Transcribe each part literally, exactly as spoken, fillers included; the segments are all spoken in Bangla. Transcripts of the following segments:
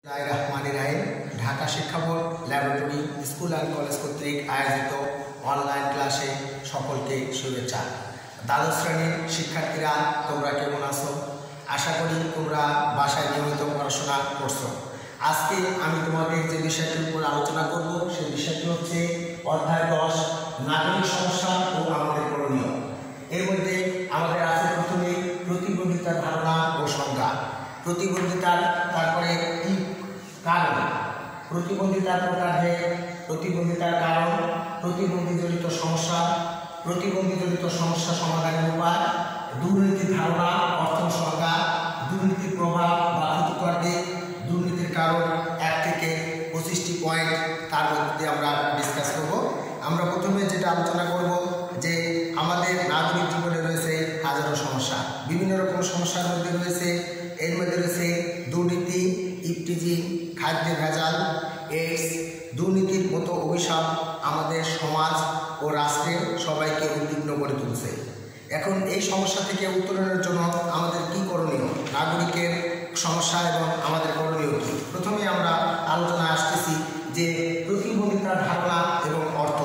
ঢাকা শিক্ষা board laboratory school and college কর্তৃক আয়োজিত অনলাইন ক্লাসে সকলকে শুভেচ্ছা। দ্বাদশ শ্রেণীর শিক্ষার্থীরা তোমরা কেমন আছো? আশা করি তোমরা বাসায় নিয়মিত পড়াশোনা করছো। আজকে আমি তোমাদের যে বিষয়টির উপর আলোচনা করব সেই বিষয়টি হচ্ছে অধ্যায় দশ, নাগরিক সমস্যা ও আমাদের করণীয়। এর মধ্যে আমাদের আছে প্রথমে প্রতিবন্ধিতার ধারণা ও সংজ্ঞা, প্রতিবন্ধিতার তারপরে কি কারণ, প্রতিবন্ধিতার প্রকারভেদ, প্রতিবন্ধিতার কারণ, প্রতিবন্ধীজনিত সমস্যা, প্রতিবন্ধীজনিত সমস্যা সমাধানের উপায়, দুর্নীতির ধারণা অর্থ সংজ্ঞা, দুর্নীতির প্রভাব বা ক্ষতিকর দিক, দুর্নীতির কারণ, এক থেকে পঁচিশটি পয়েন্ট তার মধ্যে আমরা ডিসকাস করব। আমরা প্রথমে যেটা আলোচনা করব যে আমাদের নাগরিক জীবনে রয়েছে হাজারো সমস্যা, বিভিন্ন রকম সমস্যার মধ্যে রয়েছে এর মধ্যে রয়েছে দুর্নীতি, ইফটিজিং, খাদ্যে ভেজাল, এইডস, দুর্নীতির মতো অভিশাপ আমাদের সমাজ ও রাষ্ট্রের সবাইকে উদ্বিগ্ন করে তুলছে। এখন এই সমস্যা থেকে উত্তরণের জন্য আমাদের কি করণীয়, নাগরিকের সমস্যা এবং আমাদের করণীয় কি? প্রথমে আমরা আলোচনায় আসতেছি যে প্রতিবন্ধিতার ধারণা এবং অর্থ।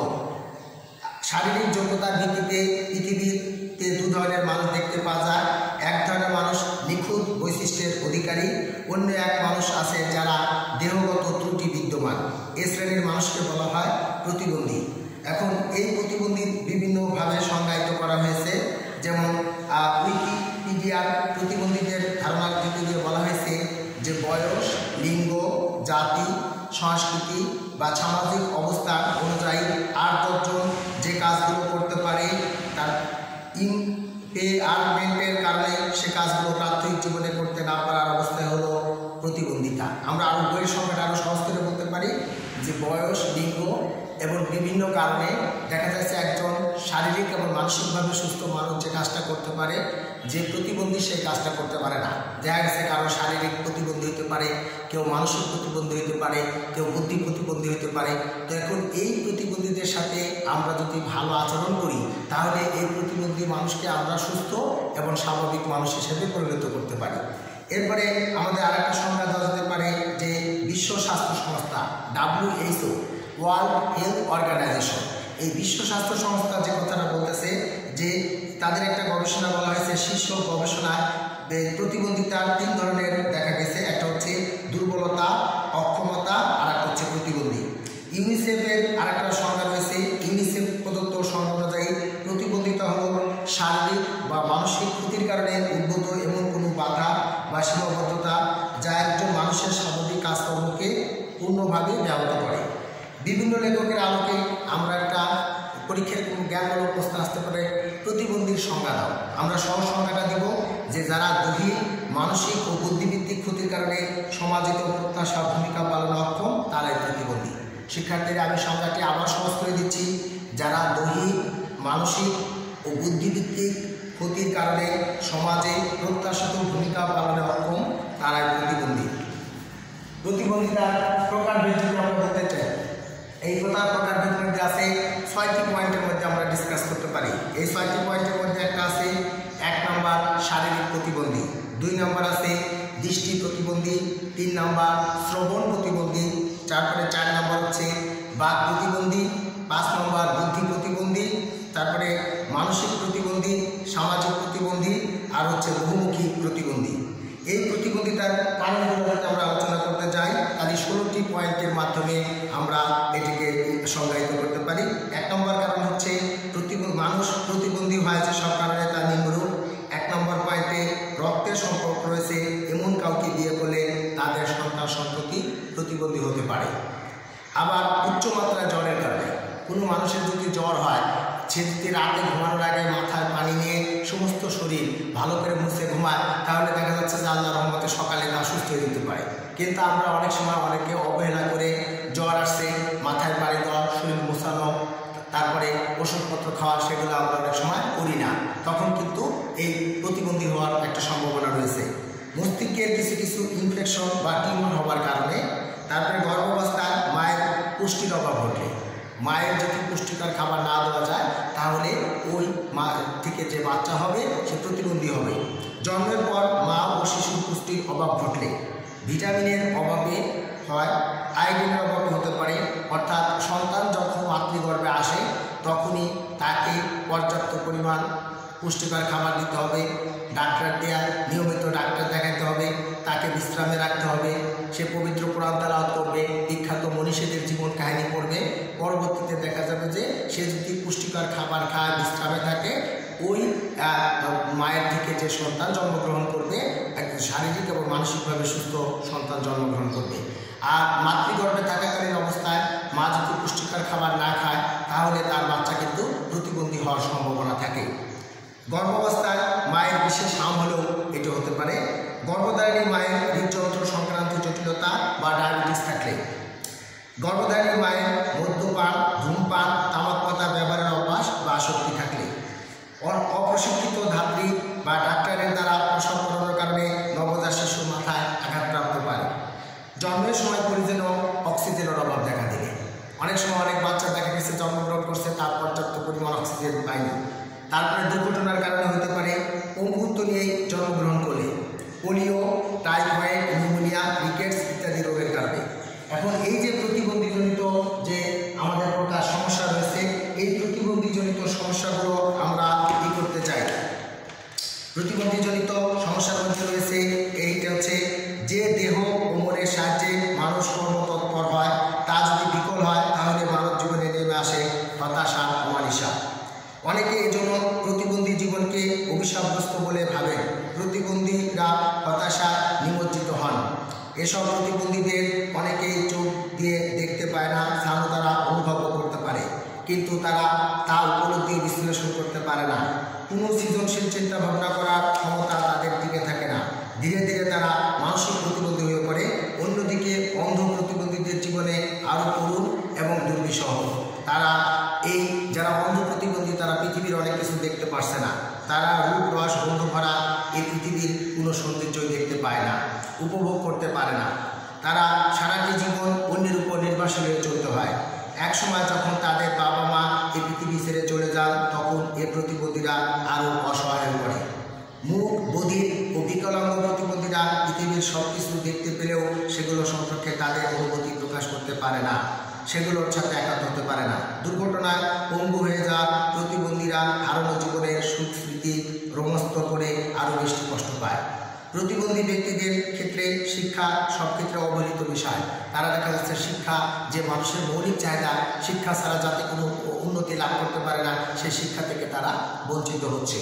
শারীরিক যোগ্যতার ভিত্তিতে পৃথিবীতে দু ধরনের মানুষ দেখতে পাওয়া যায়। এক ধরনের মানুষ নিখুঁত বৈশিষ্ট্যের অধিকারী, অন্য এক মানুষ আছে যারা দেহগত ত্রুটি বিদ্যমান। এ শ্রেণীর মানুষকে বলা হয় প্রতিবন্ধী। এখন এই প্রতিবন্ধী বিভিন্নভাবে সংজ্ঞায়িত করা হয়েছে, যেমন উইকিপিডিয়ার প্রতিবন্ধীদের ধারণার দিকে দিয়ে বলা হয়েছে যে বয়স, লিঙ্গ, জাতি, সংস্কৃতি বা সামাজিক অবস্থা অনুযায়ী আট দশজন যে কাজগুলো করতে পারে তার ইমপেয়ারমেন্টের কারণে সে কাজগুলো প্রাথমিক জীবনে করতে না পারার অবস্থায় হলো প্রতিবন্ধিতা। আমরা আরও বইয়ের সংখ্যাটা আরও সহজ করে বলতে পারি যে বয়স, লিঙ্গ এবং বিভিন্ন কারণে দেখা যাচ্ছে একজন শারীরিক এবং মানসিকভাবে সুস্থ মানুষ যে কাজটা করতে পারে, যে প্রতিবন্ধী সেই কাজটা করতে পারে না। দেখা গেছে কারো শারীরিক প্রতিবন্ধী হতে পারে, কেউ মানসিক প্রতিবন্ধী হতে পারে, কেউ বুদ্ধি প্রতিবন্ধী হতে পারে। তো এখন এই প্রতিবন্ধীদের সাথে আমরা যদি ভালো আচরণ করি তাহলে এই প্রতিবন্ধী মানুষকে আমরা সুস্থ এবং স্বাভাবিক মানুষ হিসেবে পরিণত করতে পারি। এরপরে আমাদের আর একটা সংজ্ঞা দেওয়া যেতে পারে যে বিশ্ব স্বাস্থ্য সংস্থা ডাব্লিউএইচও, ওয়ার্ল্ড হেলথ অর্গানাইজেশন, এই বিশ্ব স্বাস্থ্য সংস্থা যে কথাটা বলতেছে যে তাদের একটা গবেষণা বলা হয়েছে, শীর্ষ গবেষণায় প্রতিবন্ধিতার তিন ধরনের দেখা গেছে। একটা হচ্ছে দুর্বলতা, অক্ষমতা, আর একটা হচ্ছে প্রতিবন্ধী। ইউনিসেফের আর একটা সংজ্ঞা রয়েছে, ইউনিসেফ প্রদত্ত সংজ্ঞা অনুযায়ী প্রতিবন্ধিতা হল শারীরিক বা মানসিক ক্ষতির কারণে উদ্ভূত এমন কোনো বাধা বা সীমাবদ্ধতা যা একজন মানুষের স্বাভাবিক কাজকর্মকে পূর্ণভাবে ব্যাহত করে। বিভিন্ন লেখকের আলোকে আমরা একটা পরীক্ষার জ্ঞানমূলক প্রশ্ন আসতে পারে প্রতিবন্ধীর সংজ্ঞা দাও। আমরা সহজ সংজ্ঞাটা দেব যে যারা দৈহিক, মানসিক ও বুদ্ধিভিত্তিক ক্ষতির কারণে সমাজিত প্রত্যাশা ভূমিকা পালনে অক্ষম তারাই প্রতিবন্ধী। শিক্ষার্থীরা আমি সংজ্ঞাটি আবার সহজ করে দিচ্ছি, যারা দৈহিক, মানসিক ও বুদ্ধিভিত্তিক ক্ষতির কারণে সমাজে প্রত্যাশিত ভূমিকা পালনে অক্ষম তারাই প্রতিবন্ধী। প্রতিবন্ধিতার প্রকারভেদ যদি আমরা বলতে চাই, এই কথা প্রকারভেদ মধ্যে আছে ছয়টি পয়েন্টের মধ্যে আমরা ডিসকাস করতে পারি। এই ছয়টি পয়েন্টের মধ্যে একটা আছে এক নম্বর শারীরিক প্রতিবন্ধী, দুই নম্বর আছে দৃষ্টি প্রতিবন্ধী, তিন নম্বর শ্রবণ প্রতিবন্ধী, তারপরে চার নম্বর হচ্ছে বাক প্রতিবন্ধী, পাঁচ নম্বর বুদ্ধি প্রতিবন্ধী, তারপরে মানসিক প্রতিবন্ধী, সামাজিক প্রতিবন্ধী, আর হচ্ছে বহুমুখী প্রতিবন্ধী। এই প্রতিবন্ধিতার কারণগুলো যাতে আমরা আলোচনা করতে যাই তাহলে ষোলোটি পয়েন্টের মাধ্যমে আমরা এটিকে সংজ্ঞায়িত করতে পারি। এক নম্বর কারণ হচ্ছে প্রতিবন্ধী মানুষ প্রতিবন্ধী হয়েছে সব কারণে তার নিম্নরূপ। এক নম্বর পয়েন্টে রক্তের সম্পর্ক রয়েছে, এমন কাউকে বিয়ে করলে তাদের সন্তান সন্ততি প্রতিবন্ধী হতে পারে। আবার উচ্চমাত্রায় জ্বরের কারণে কোনো মানুষের যদি জ্বর হয়, সে যদি রাতে ঘুমানোর আগে মাথায় পানি নিয়ে সমস্ত শরীর ভালো করে মুছে ঘুমায় তাহলে দেখা যাচ্ছে যে আল্লাহর রহমতে সকালে তা সুস্থ হয়ে যেতে পারে। কিন্তু আমরা অনেক সময় অনেকে অবহেলা করে জ্বর আসছে মাথায় পানি দেওয়া, শরীর মোছানো, তারপরে ওষুধপত্র খাওয়া, সেগুলো আমরা অনেক সময় করি না, তখন কিন্তু এই প্রতিবন্ধী হওয়ার একটা সম্ভাবনা রয়েছে। মস্তিষ্কের কিছু কিছু ইনফেকশন বা টিউমার হওয়ার কারণে, তারপরে গর্ভাবস্থায় মায়ের পুষ্টির অভাব ঘটলে, মায়ের যদি পুষ্টিকর খাবার না দেওয়া যায় তাহলে ওই মা থেকে যে বাচ্চা হবে সে প্রতিবন্ধী হবে। জন্মের পর মা ও শিশুর পুষ্টির অভাব ঘটলে, ভিটামিনের অভাবে হয়, আয়োডিনের অভাবে হতে পারে। অর্থাৎ সন্তান যখন মাতৃগর্ভে আসে তখনই তাকে পর্যাপ্ত পরিমাণ পুষ্টিকর খাবার দিতে হবে, ডাক্তার দেয়া নিয়মিত ডাক্তার দেখাতে হবে, তাকে বিশ্রামে রাখতে হবে, সে পবিত্র কোরআন তেলাওয়াত করবে, বিখ্যাত মনীষীদের জীবন কাহিনী পড়বে। পরবর্তীতে দেখা যাবে যে সে যদি পুষ্টিকর খাবার খায়, বিশ্রামে থাকে, ওই মায়ের থেকে যে সন্তান জন্মগ্রহণ করবে একজন শারীরিক এবং মানসিকভাবে সুস্থ সন্তান জন্মগ্রহণ করবে। আর মাতৃগর্ভে থাকাকালীন অবস্থায় মা যদি পুষ্টিকর খাবার না খায় তাহলে তার বাচ্চা কিন্তু প্রতিবন্ধী হওয়ার সম্ভাবনা থাকে। গর্ভাবস্থায় মায়ের বিশেষ হাম হলেও এটি হতে পারে। গর্ভধারিণী মায়ের হৃদযন্ত্র সংক্রান্ত জটিলতা বা ডায়াবেটিস থাকলে, গর্ভধারিণী মায়ের মদ্যপান, ধূমপান, তামাক পাতা ব্যবহারের অভ্যাস বা আসক্তি থাকলে, অপ্রশিক্ষিত ধাত্রী বা ডাক্তারের দ্বারা প্রসব করানোর কারণে নবজাত শিশুর মাথায় আঘাতপ্রাপ্ত পারে। জন্মের সময় পরিজেন অক্সিজেনের অভাব দেখা দিলে, অনেক সময় অনেক বাচ্চা দেখা গেছে জন্মগ্রহণ করছে তার পর্যাপ্ত পরিমাণ অক্সিজেন পায়নি। তারপরে দুর্ঘটনার কারণে হতে পারে পঙ্গুত্ব নিয়েই জন্মগ্রহণ করলে, পোলিও, টাইফয়েড, নিউমোনিয়া, রিকেটস ইত্যাদি রোগের কারণে। এখন এই যে প্রতিবন্ধীজনিত যে আমাদের প্রকার সমস্যা রয়েছে, এই প্রতিবন্ধীজনিত সমস্যাগুলো আমরা কী করতে চাই। প্রতিবন্ধীজনিত সমস্যার মধ্যে রয়েছে এইটা হচ্ছে যে দেহ ও মনের সাহায্যে মানুষ কর্মতৎপর হয় তা যদি বিকল হয় তাহলে মানব জীবনে নেমে আসে হতাশা, অমানিসা। অনেকে এই জন্য প্রতিবন্ধী জীবনকে অভিশাপগ্রস্ত বলে ভাবে, প্রতিবন্ধীরা হতাশা নিমজ্জিত হন। এসব প্রতিবন্ধীদের অনেকেই চোখ দিয়ে দেখতে পায় না, স্থানও তারা অনুভব করতে পারে, কিন্তু তারা তা উপলব্ধি বিশ্লেষণ করতে পারে না। কোনো সৃজনশীল চিন্তা ভাবনা করার ক্ষমতা তাদের দিকে থাকে না। ধীরে ধীরে তারা মানসিক প্রতিবন্ধী হয়ে পড়ে। অন্যদিকে অন্ধ প্রতিবন্ধীদের জীবনে আরও করুণ এবং দুর্বিষহ। তারা এই যারা অন্ধ প্রতিবন্ধী তারা পৃথিবীর অনেক কিছু দেখতে পারছে না, তারা রূপ রস গন্ধ ভরা এই পৃথিবীর কোনো সৌন্দর্যই দেখতে পায় না, উপভোগ করতে পারে না। তারা সারাটি জীবন অন্যের উপর নির্ভরশীল হয়ে চলতে হয়। এক সময় যখন তাদের বাবা মা এই পৃথিবী ছেড়ে চলে যান তখন এ প্রতিবন্ধীরা আরও অসহায় হয়ে পড়ে। মুখ, বধির ও বিকলাঙ্গ প্রতিবন্ধীরা পৃথিবীর সব কিছু দেখতে পেলেও সেগুলো সম্পর্কে তাদের অনুভূতি প্রকাশ করতে পারে না, সেগুলোর সাথে একাত্ম হতে পারে না। দুর্ঘটনায় পঙ্গু হয়ে যাওয়া প্রতিবন্ধীরা হারানো জীবনের সুখ স্মৃতি রোমস্থ করে আরও বেশি কষ্ট পায়। প্রতিবন্ধী ব্যক্তিদের ক্ষেত্রে শিক্ষা সব ক্ষেত্রে অবহেলিত বিষয়। তারা দেখা যাচ্ছে শিক্ষা যে মানুষের মৌলিক চাহিদা, শিক্ষা ছাড়া যাতে কোনো উন্নতি লাভ করতে পারে না, সেই শিক্ষা থেকে তারা বঞ্চিত হচ্ছে।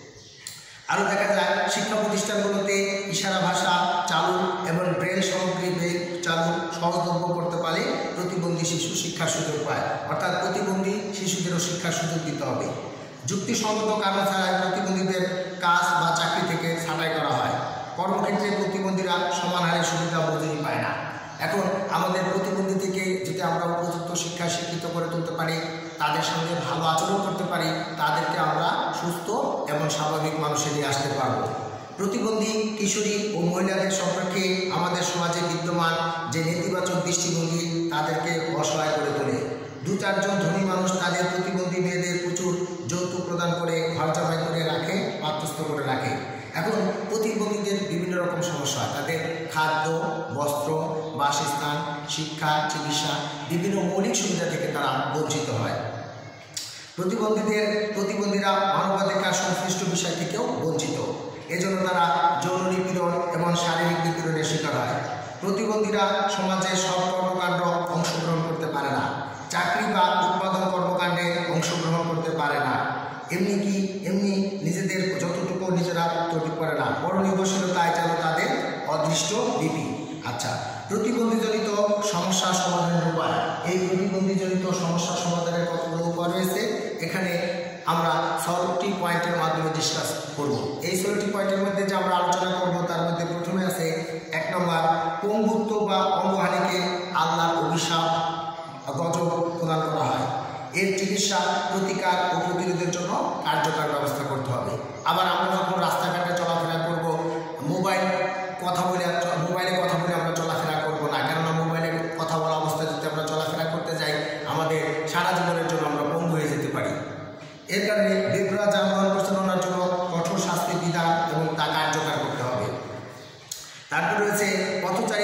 আরও দেখা যায় শিক্ষা প্রতিষ্ঠানগুলোতে ইশারা ভাষা চালু এবং ব্রেল সামগ্রী বের চালু সহজলভ্য করতে পারে প্রতিবন্ধী শিশু শিক্ষার সুযোগ পায়। অর্থাৎ প্রতিবন্ধী শিশুদেরও শিক্ষার সুযোগ দিতে হবে। যুক্তিসঙ্গত কারণ ছাড়াই প্রতিবন্ধীদের কাজ বা চাকরি থেকে ছাঁটাই করা হয়। কর্মক্ষেত্রে প্রতিবন্ধীরা সমান হারে সুবিধা মজুরি পায় না। এখন আমাদের প্রতিবন্ধী থেকে যদি আমরা উপযুক্ত শিক্ষায় শিক্ষিত করে তুলতে পারি, তাদের সঙ্গে ভালো আচরণ করতে পারি, তাদেরকে আমরা সুস্থ এবং স্বাভাবিক মানুষে নিয়ে আসতে পারব। প্রতিবন্ধী কিশোরী ও মহিলাদের সম্পর্কে আমাদের সমাজে বিদ্যমান যে নেতিবাচক দৃষ্টিভঙ্গি তাদেরকে অসহায় করে তোলে। দু চারজন ধনী মানুষ তাদের প্রতিবন্ধী মেয়েদের প্রচুর যৌতুক প্রদান করে ঘর জামাই করে রাখে, পাত্রস্থ করে রাখে। এখন প্রতিবন্ধীদের বিভিন্ন রকম সমস্যা, তাদের খাদ্য, বস্ত্র, বাসস্থান, শিক্ষা, চিকিৎসা বিভিন্ন মৌলিক সুবিধা থেকে তারা বঞ্চিত হয়। প্রতিবন্ধীদের প্রতিবন্ধীরা মানবাধিকার সংশ্লিষ্ট বিষয় থেকেও বঞ্চিত। এজন্য তারা যৌন নিপীড়ন এবং শারীরিক নিপীড়নের শিকার হয়। প্রতিবন্ধীরা সমাজের সব কর্মকাণ্ড অংশগ্রহণ করতে পারে না, চাকরি বা উৎপাদন কর্মকাণ্ডে অংশগ্রহণ করতে পারে না, এমনি কি এমনি নিজেদের যতটুকু নিজেরা তৈরি করে না, বড় নির্ভরশীলতায় যেন তাদের অদৃষ্ট লিপি। আচ্ছা, প্রতিবন্ধীজনিত সমস্যা সমাধানের উপায়। এই প্রতিবন্ধীজনিত সমস্যা সমাধানের কতগুলো উপায় রয়েছে, এখানে আমরা ষোলোটি পয়েন্টের মাধ্যমে ডিসকাস করব। এই ষোলোটি পয়েন্টের মধ্যে যে আমরা আলোচনা করব তার মধ্যে প্রথমে আছে এক নম্বর, পঙ্গুত্ব বা অঙ্গহানিকে আল্লাহর অভিশাপ গজব প্রদান করা হয়। এর চিকিৎসা, প্রতিকার ও প্রতিরোধের জন্য কার্যকর ব্যবস্থা করতে হবে। আবার আমরা যখন রাস্তাঘাটে চলাফেরা করব, মোবাইল কথা বলে মোবাইলে কথা বলে আমরা চলাফেরা করব না, কেননা মোবাইলে কথা বলা অবস্থায় যদি আমরা চলাফেরা করতে যাই আমাদের সারা জীবনের জন্য আমরা পঙ্গু হয়ে যেতে পারি। এর কারণে বেপরোয়া যানবাহন পরিচালনার জন্য কঠোর শাস্তির বিধান এবং তা কার্যকর করতে হবে। তারপর রয়েছে পথচারী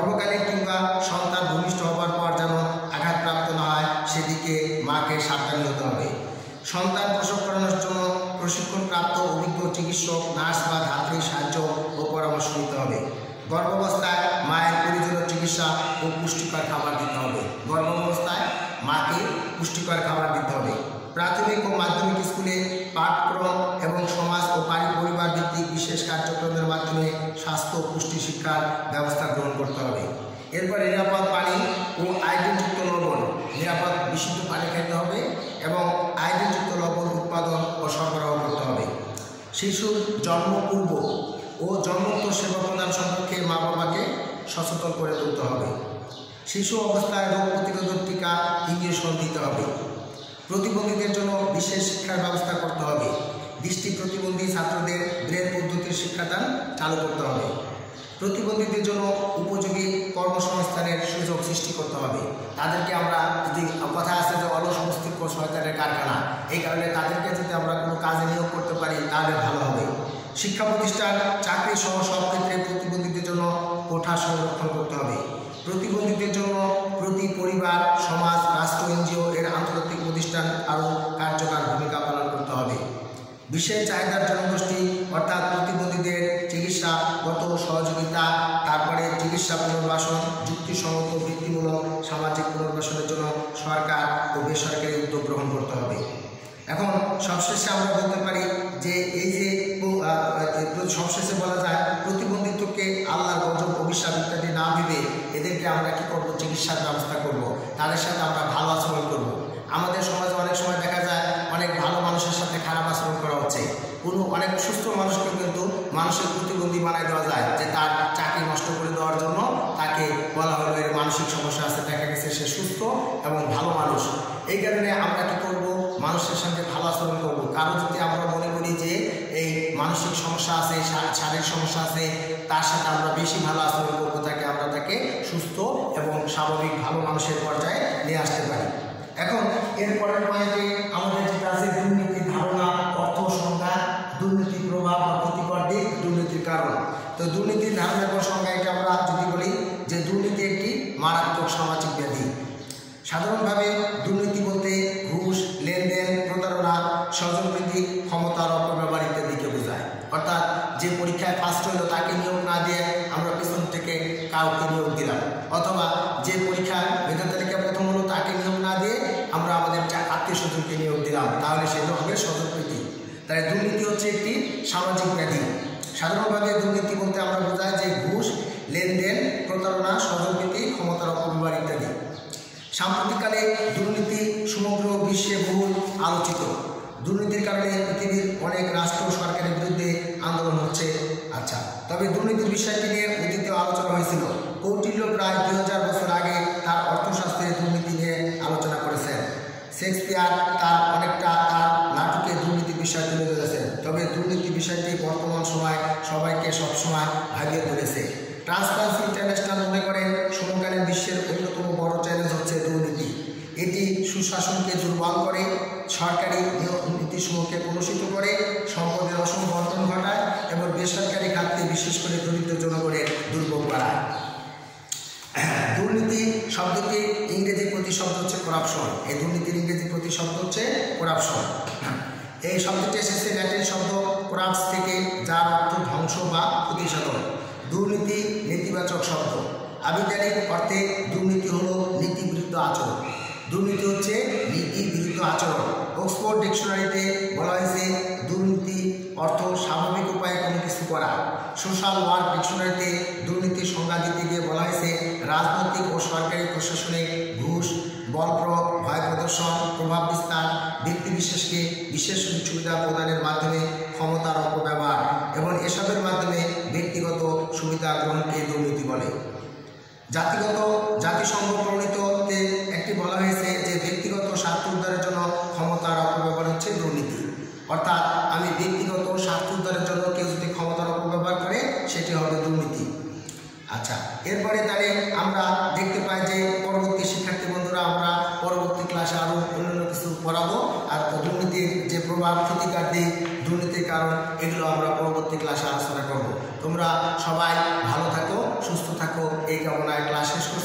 গর্ভকালীন কিংবা সন্তান ভূমিষ্ঠ হওয়ার পর যেন আঘাতপ্রাপ্ত না হয় সেদিকে মাকে সাবধানী হতে হবে। সন্তান প্রসব করানোর জন্য প্রশিক্ষণপ্রাপ্ত অভিজ্ঞ চিকিৎসক, নার্স বা ধাত্রীর সাহায্য ও পরামর্শ নিতে হবে। গর্ভাবস্থায় মায়ের প্রয়োজনীয় চিকিৎসা ও পুষ্টিকর খাবার দিতে হবে। গর্ভাবস্থায় মাকে পুষ্টিকর খাবার দিতে হবে। প্রাথমিক ও মাধ্যমিক স্কুলে পাঠক্রম এবং সমাজ ও পরিবার ভিত্তিক বিশেষ কার্যক্রমের মাধ্যমে স্বাস্থ্য ও পুষ্টি শিক্ষার ব্যবস্থা গ্রহণ করতে হবে। এরপর নিরাপদ পানি ও আয়োডিনযুক্ত লবণ, নিরাপদ বিশুদ্ধ পানি খেতে হবে এবং আয়োডিনযুক্ত লবণ উৎপাদন ও সরবরাহ করতে হবে। শিশুর জন্মপূর্ব ও জন্মোত্তর সেবা প্রদান সম্পর্কে মা বাবাকে সচেতন করে তুলতে হবে। শিশু অবস্থায় রোগ প্রতিরোধক টিকা, ইঞ্জেকশন দিতে হবে। প্রতিবন্ধীদের জন্য বিশেষ শিক্ষার ব্যবস্থা করতে হবে। দৃষ্টি প্রতিবন্ধী ছাত্রদের ব্রেল পদ্ধতির শিক্ষাদান চালু করতে হবে। প্রতিবন্ধীদের জন্য উপযোগী কর্মসংস্থানের সুযোগ সৃষ্টি করতে হবে। তাদেরকে আমরা যদি কথা আছে যে অলস মস্তিষ্ক শয়তানের কারখানা, এই কারণে তাদেরকে যদি আমরা কোনো কাজে নিয়োগ করতে পারি তাহলে ভালো হবে। শিক্ষা প্রতিষ্ঠান, চাকরি সহ সব ক্ষেত্রে প্রতিবন্ধীদের জন্য কোঠা সংরক্ষণ করতে হবে। প্রতিবন্ধীদের জন্য প্রতি পরিবার, সমাজ, রাষ্ট্র, এনজিও এর আন্তর্জাতিক প্রতিষ্ঠান আরও কার্যকর ভূমিকা পালন করতে হবে। বিশেষ চাহিদার জনগোষ্ঠী অর্থাৎ প্রতিবন্ধীদের চিকিৎসাগত সহযোগিতা, তারপরে চিকিৎসা পুনর্বাসন, যুক্তিসঙ্গত বৃত্তিমূলক সামাজিক পুনর্বাসনের জন্য সরকার ও বেসরকারি উদ্যোগ গ্রহণ করতে হবে। এখন সবশেষে আমরা বলতে পারি যে এই যে সবশেষে বলা যায় প্রতিবন্ধিত্বকে আল্লাহর গজব, অভিশাপ ইত্যাদি না ভেবে এদেরকে আমরা কী করবো, চিকিৎসার ব্যবস্থা করব। তাদের সাথে আমরা ভালো আচরণ করব। আমাদের সমাজে অনেক সময় দেখা যায় অনেক ভালো মানুষের সাথে খারাপ আচরণ করা হচ্ছে। কোনো অনেক সুস্থ মানুষকে কিন্তু মানুষের প্রতিবন্ধী বানায় দেওয়া যায়, যে তার চাকরি নষ্ট করে দেওয়ার জন্য তাকে বলা হলো এর মানসিক সমস্যা আছে, দেখা গেছে সে সুস্থ এবং ভালো মানুষ। এই কারণে আমরা কী করব, মানুষের সঙ্গে ভালো আচরণ করব। কারো যদি আমরা মনে করি যে এই মানসিক সমস্যা আছে, শারীরিক সমস্যা আছে, তার সাথে আমরা বেশি ভালো আচরণ করবো, তাকে আমরা তাকে সুস্থ এবং স্বাভাবিক ভালো মানুষের পর্যায়ে নিয়ে আসতে পারি। এখন এরপরের পয়েন্টে আমাদের যেটা আছে দুর্নীতির ধারণা, অর্থ সংজ্ঞা, দুর্নীতির প্রভাব বা ক্ষতিকর দিক, দুর্নীতির কারণ। তো দুর্নীতির ধারণা এবং সংজ্ঞা এটা আমরা যদি বলি যে দুর্নীতি একটি মারাত্মক সামাজিক ব্যাধি। সাধারণভাবে দুর্নীতি বলতে ঘুষ, লেনদেন, প্রতারণা, স্বজনপ্রীতি, ক্ষমতার অপব্যবহার ইত্যাদিকে বোঝায়। অর্থাৎ যে পরীক্ষায় ফার্স্ট হইল তাকে নিয়োগ না দিয়ে আমরা পেছন থেকে কাউকে নিয়োগ দিলাম, অথবা যে পরীক্ষা মেধা তালিকা প্রথম হলো তাকে নিয়োগ না দিয়ে আমরা আমাদের আত্মীয় স্বজনকে নিয়োগ দিলাম, তাহলে সেটা হবে স্বজনপ্রীতি। তাই দুর্নীতি হচ্ছে একটি সামাজিক ব্যাধি। সাধারণভাবে দুর্নীতি বলতে আমরা বোঝাই যে ঘুষ, লেনদেন, প্রতারণা, স্বজনপ্রীতি, ক্ষমতার অপব্যবহার ইত্যাদি। সাম্প্রতিককালে দুর্নীতি সমগ্র বিশ্বে বহুল আলোচিত। দুর্নীতির কারণে পৃথিবীর অনেক রাষ্ট্র সরকারের বিরুদ্ধে আন্দোলন হচ্ছে। আচ্ছা, তবে দুর্নীতির বিষয়টি নিয়ে অতীতে আলোচনা হয়েছিল। কৌটিল্য প্রায় দুই হাজার বছর আগে তার অর্থশাস্ত্রে দুর্নীতি নিয়ে আলোচনা করেছেন। শেক্সপিয়ার তার অনেকটা তার নাটকে দুর্নীতির বিষয় তুলে ধরেছেন। তবে দুর্নীতি বিষয়টি বর্তমান সময় সবাইকে সবসময় ভাবিয়ে তুলেছে। ট্রান্সপারেন্সি ইন্টারন্যাশনাল মনে করেন সমকালীন বিশ্বের অন্যতম বড় চ্যালেঞ্জ হচ্ছে দুর্নীতি। এটি সুশাসনকে দুর্বল করে, সরকারি নীতিসমূহকে কলুষিত করে, সম্পদের অসম বন্টন ঘটায় এবং বেসরকারি খাতে বিশেষ করে দরিদ্র জনগণের দুর্ভোগ বাড়ায়। দুর্নীতি শব্দটি ইংরেজি প্রতিশব্দ হচ্ছে করাপশন। এই দুর্নীতির ইংরেজি প্রতিশব্দ হচ্ছে করাপশন। এই শব্দটি এসেছে ল্যাটিন শব্দ করাপস থেকে, যার অর্থ ধ্বংস বা ক্ষতিসাধন। দুর্নীতি নেতিবাচক শব্দ। আবিধানিক অর্থে দুর্নীতি হলো নীতি বিরুদ্ধ আচরণ। দুর্নীতি হচ্ছে নীতি বিরুদ্ধ আচরণ। অক্সফোর্ড ডিকশনারিতে বলা হয়েছে দুর্নীতি অর্থ স্বাভাবিক উপায়ে কোনো কিছু করা। সোশ্যাল ওয়ার্ক ডিকশনারিতে দুর্নীতির সংজ্ঞা দিতে গিয়ে বলা হয়েছে রাজনৈতিক ও সরকারি প্রশাসনে ঘুষ, বল প্রয়োগ, ভয় প্রদর্শন, প্রভাব বিস্তার, ব্যক্তিবিশেষকে বিশেষ সুবিধা প্রদানের মাধ্যমে ক্ষমতার অপব্যবহার এবং এসবের মাধ্যমে ব্যক্তিগত সুবিধা গ্রহণকে দুর্নীতি বলে। জাতিগত জাতিসংঘ প্রণীততে একটি বলা হয়েছে যে ব্যক্তিগত স্বার্থ উদ্ধারের জন্য ক্ষমতার অপব্যবহার হচ্ছে দুর্নীতি। অর্থাৎ আমি ব্যক্তিগত স্বার্থ উদ্ধারের জন্য কেউ যদি ক্ষমতার অপব্যবহার করে সেটি হবে দুর্নীতি। আচ্ছা, এরপরে তাহলে আমরা দেখতে পাই যে পরবর্তী শিক্ষার্থী বন্ধুরা আমরা পরবর্তী ক্লাসে আরও অন্যান্য কিছু পড়াবো। আর দুর্নীতির যে প্রভাব, ক্ষতিকার দিক, দুর্নীতির কারণ, এগুলো আমরা পরবর্তী ক্লাসে আলোচনা করব। তোমরা সবাই ভালো থাকো, সুস্থ থাকো, এই এই কামনায় ক্লাস শেষ